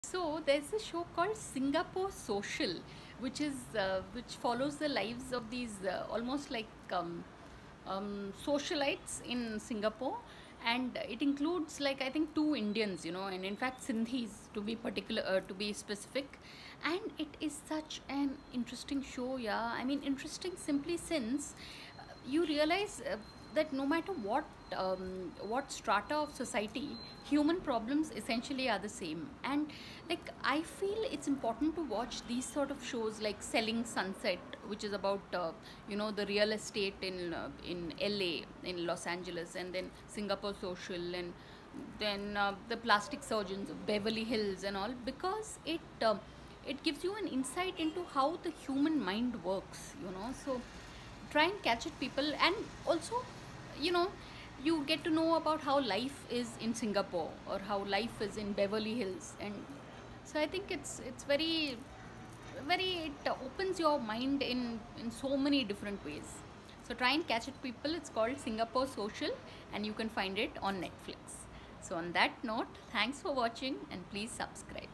So there's a show called Singapore Social, which follows the lives of these almost like socialites in Singapore, and it includes like I think two Indians, and in fact Sindhis to be particular, to be specific, and it is such an interesting show. Yeah, I mean interesting simply since you realize that no matter what strata of society, human problems essentially are the same. And like I feel it's important to watch these sort of shows like Selling Sunset, which is about the real estate in LA, in Los Angeles, and then Singapore Social, and then the plastic surgeons of Beverly Hills and all, because it gives you an insight into how the human mind works. So try and catch it, people. And also, you know you get to know about how life is in Singapore or how life is in Beverly Hills. And so I think it's very it opens your mind in so many different ways. So try and catch it, people. It's called Singapore Social, and you can find it on Netflix. So on that note, thanks for watching, and please subscribe.